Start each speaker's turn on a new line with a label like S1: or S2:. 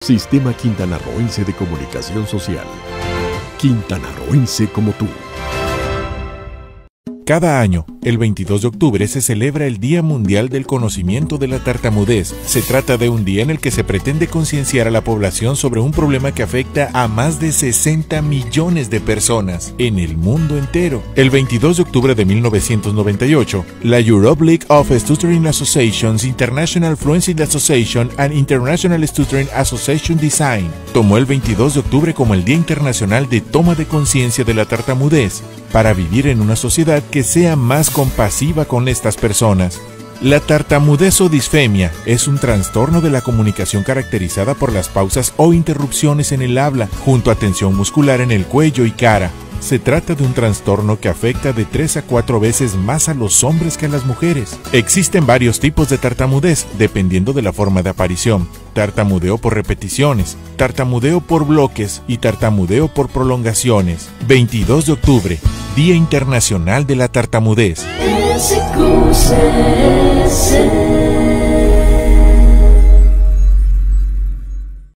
S1: Sistema Quintanarroense de Comunicación Social. Quintanarroense como tú.
S2: Cada año, el 22 de octubre se celebra el Día Mundial del Conocimiento de la Tartamudez. Se trata de un día en el que se pretende concienciar a la población sobre un problema que afecta a más de 60 millones de personas en el mundo entero. El 22 de octubre de 1998, la Europe League of Stuttering Associations, International Fluency Association and International Stuttering Association Design tomó el 22 de octubre como el Día Internacional de Toma de Conciencia de la Tartamudez, para vivir en una sociedad que sea más compasiva con estas personas. La tartamudez o disfemia es un trastorno de la comunicación caracterizada por las pausas o interrupciones en el habla, junto a tensión muscular en el cuello y cara. Se trata de un trastorno que afecta de 3 a 4 veces más a los hombres que a las mujeres. Existen varios tipos de tartamudez, dependiendo de la forma de aparición. Tartamudeo por repeticiones, tartamudeo por bloques y tartamudeo por prolongaciones. 22 de octubre, Día Internacional de la Tartamudez.